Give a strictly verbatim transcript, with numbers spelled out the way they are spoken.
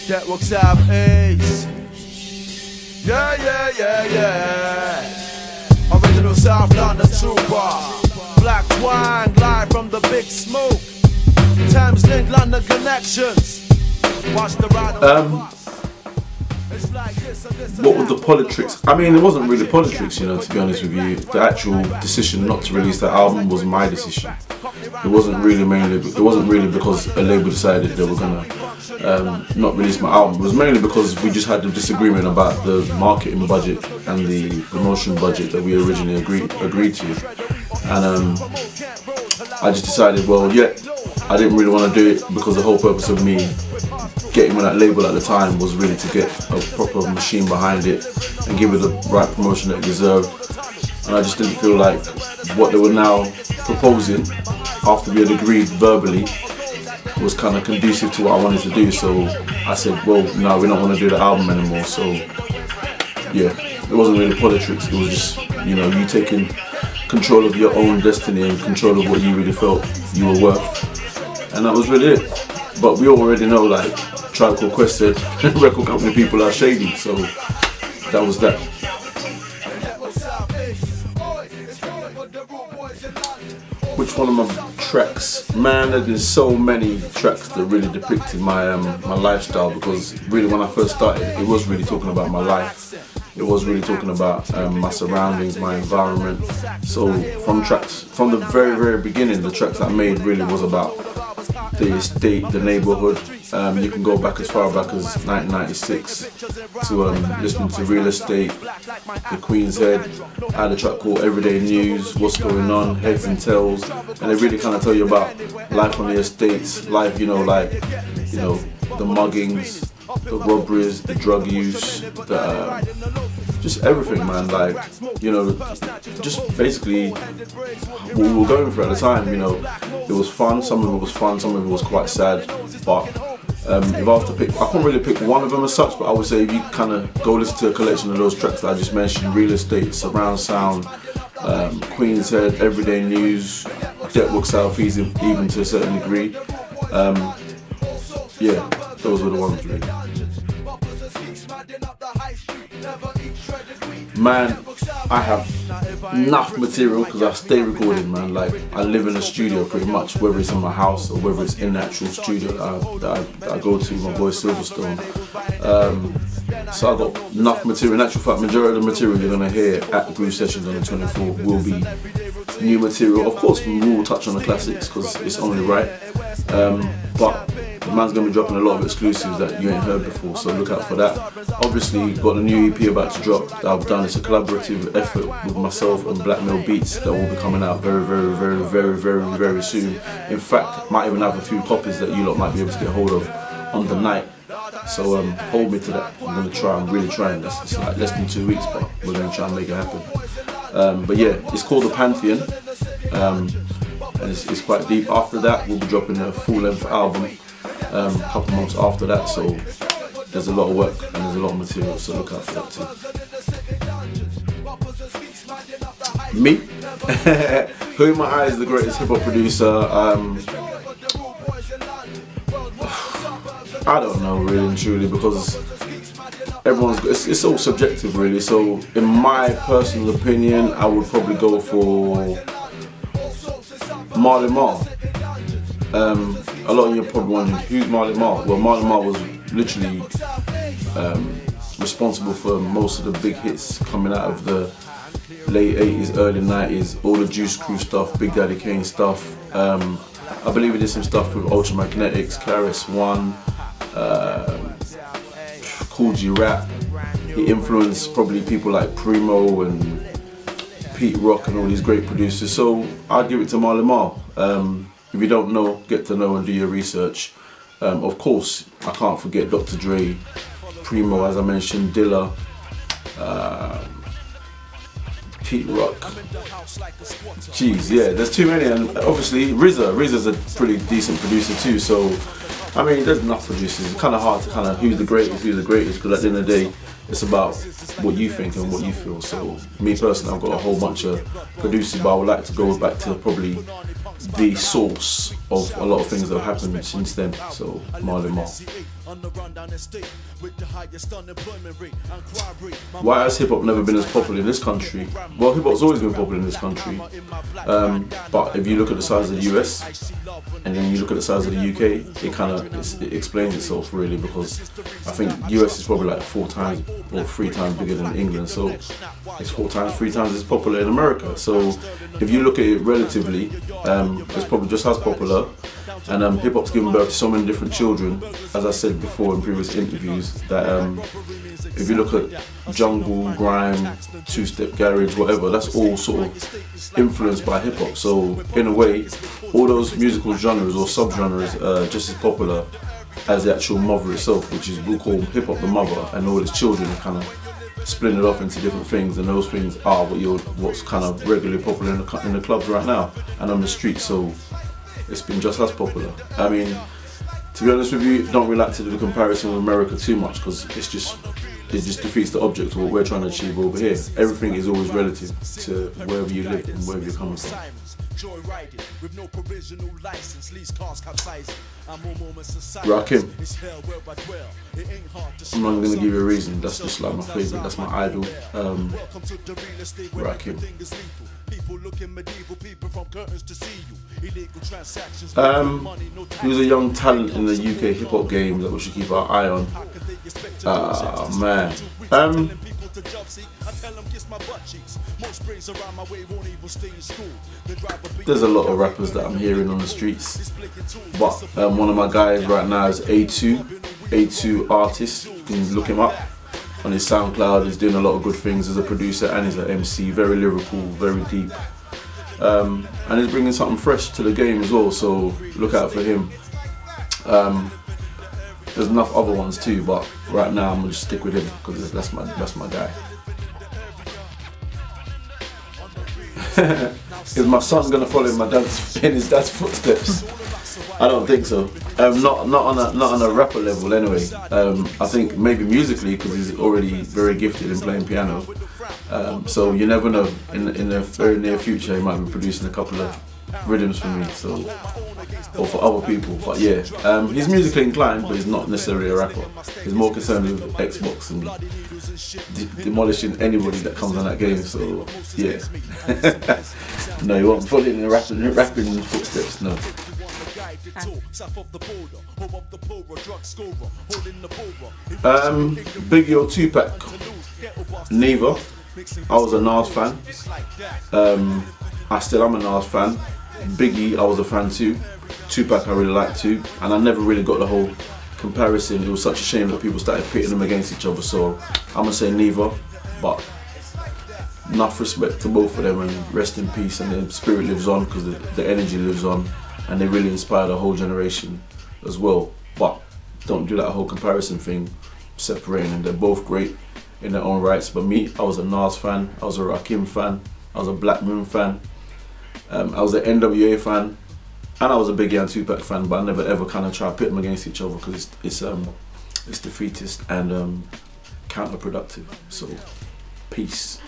That works out ace. Yeah, yeah, yeah, yeah. Original South London trooper. Blak Twang, live from the Big Smoke. Thames Link, London connections. Watch the ride. Um. What were the politics? I mean, it wasn't really politics, you know, to be honest with you. The actual decision not to release that album was my decision. It wasn't really mainly, it wasn't really because a label decided they were gonna um, not release my album. It was mainly because we just had a disagreement about the marketing budget and the promotion budget that we originally agreed agreed to. And um, I just decided, well, yeah, I didn't really want to do it because the whole purpose of me getting on that label at the time was really to get a proper machine behind it and give it the right promotion that it deserved. And I just didn't feel like what they were now proposing, after we had agreed verbally, was kind of conducive to what I wanted to do. So I said, well, no, we don't want to do the album anymore. So yeah, it wasn't really politics. It was just, you know, you taking control of your own destiny and control of what you really felt you were worth. And that was really it. But we already know, like, Tribe Called Quest said, record company people are shady, so that was that. Which one of my tracks? Man, there's been so many tracks that really depicted my um, my lifestyle, because really when I first started, it was really talking about my life. It was really talking about um, my surroundings, my environment. So from tracks, from the very, very beginning, the tracks I made really was about the estate, the neighborhood. Um, you can go back as far back as nineteen ninety-six to um, listening to Real Estate, The Queen's Head. I had a track called Everyday News, What's Going On, Heads and Tails, and they really kind of tell you about life on the estates, life, you know, like, you know, the muggings, the robberies, the drug use, the, uh, just everything, man. Like, you know, just basically what we were going through at the time. You know, it was fun. Some of it was fun. Some of it was quite sad. But um, if I was to pick, I can't really pick one of them as such. But I would say if you kind of go listen to a collection of those tracks that I just mentioned: Real Estate, Surround Sound, um, Queen's Head, Everyday News, Jetbook Southeast, even to a certain degree. Um, yeah, those were the ones really. Man, I have enough material because I stay recording, man. Like, I live in a studio pretty much, whether it's in my house or whether it's in the actual studio that I, that I, that I go to, my boy Silverstone. Um, so I got enough material. In actual fact, majority of the material you're gonna hear at the Groove Sessions on the twenty-fourth will be new material. Of course, we will touch on the classics because it's only right. Um, but the man's going to be dropping a lot of exclusives that you ain't heard before, so look out for that. Obviously, got a new E P about to drop that I've done. It's a collaborative effort with myself and Blackmail Beats that will be coming out very, very, very, very, very, very soon. In fact, might even have a few copies that you lot might be able to get hold of on the night. So um, hold me to that. I'm going to try, I'm really trying this. It's like less than two weeks, but we're going to try and make it happen. Um, but yeah, it's called The Pantheon. Um, and it's, it's quite deep. After that, we'll be dropping a full-length album um, a couple months after that, so there's a lot of work and there's a lot of material, so look out for that too. Me? Who in my eyes is the greatest hip-hop producer? Um, I don't know, really and truly, because everyone's, it's, it's all subjective really. So in my personal opinion, I would probably go for Marley Marl. Um, a lot of you are probably wondering, who's Marley Marl? Well, Marley Marl was literally um, responsible for most of the big hits coming out of the late eighties, early nineties, all the Juice Crew stuff, Big Daddy Kane stuff. Um, I believe he did some stuff with Ultramagnetics, K R S One, uh, Cool G Rap. He influenced probably people like Primo and Pete Rock and all these great producers. So I'd give it to Marley Marl. Um, if you don't know, get to know and do your research. Um, of course, I can't forget Doctor Dre, Primo, as I mentioned, Dilla, uh, Pete Rock. Jeez, yeah, there's too many, and obviously R Z A. R Z A's a pretty decent producer too. So, I mean, there's enough producers. It's kind of hard to kind of who's the greatest, who's the greatest, because at the end of the day, it's about what you think and what you feel. So me personally, I've got a whole bunch of producers, but I would like to go back to probably the source of a lot of things that have happened since then. So Marley Marl. Why has hip hop never been as popular in this country? Well, hip hop's always been popular in this country, um, but if you look at the size of the U S and then you look at the size of the U K, it kind of it explains itself really, because I think U S is probably like four times or three times bigger than England, so it's four times, three times as popular in America. So if you look at it relatively, um, it's probably just as popular. And um, hip hop's given birth to so many different children, as I said before in previous interviews, that um, if you look at jungle, grime, two-step garage, whatever, that's all sort of influenced by hip hop. So in a way, all those musical genres or sub-genres are just as popular as the actual mother itself, which is we'll call hip hop the mother, and all its children are kind of split it off into different things, and those things are what you're, what's kind of regularly popular in the, in the clubs right now and on the street. So it's been just as popular. I mean, to be honest with you, don't really like to do the comparison with America too much, because it's just it just defeats the object of what we're trying to achieve over here. Everything is always relative to wherever you live and wherever you're coming from. Rakim. I'm not going to give you a reason, that's just like my favourite, that's my idol. Um, Rakim. Um, he was a young talent in the U K hip hop game that we should keep our eye on. Ah, uh, man. Um, there's a lot of rappers that I'm hearing on the streets, but um, one of my guys right now is A two, A two artist. You can look him up on his SoundCloud. He's doing a lot of good things as a producer and he's an M C, very lyrical, very deep. Um, and he's bringing something fresh to the game as well, so look out for him. Um, there's enough other ones too, but right now I'm gonna just stick with him because that's my that's my guy. Is my son gonna follow in my dad's in his dad's footsteps? I don't think so. Um, not not on a not on a rapper level anyway. Um, I think maybe musically, because he's already very gifted in playing piano. Um, so you never know. In in the very near future, he might be producing a couple of rhythms for me, so or for other people. But yeah, um, he's musically inclined, but he's not necessarily a rapper. He's more concerned with Xbox and de demolishing anybody that comes on that game. So yeah, no, he won't follow in the rapping, rapping footsteps. No. Um, Biggie or Tupac? Neither. I was a Nas fan. Um, I still am a Nas fan. Biggie, I was a fan too. Tupac, I really liked too, and I never really got the whole comparison. It was such a shame that people started pitting them against each other. So I'm gonna say neither, but enough respect to both of them, and rest in peace. And the spirit lives on, because the, the energy lives on. And they really inspired a whole generation as well. But don't do that whole comparison thing, separating them. They're both great in their own rights. But me, I was a Nas fan, I was a Rakim fan, I was a Black Moon fan, um, I was an N W A fan, and I was a Biggie and Tupac fan. But I never ever kind of try to pit them against each other, because it's it's um it's defeatist and um, counterproductive. So peace.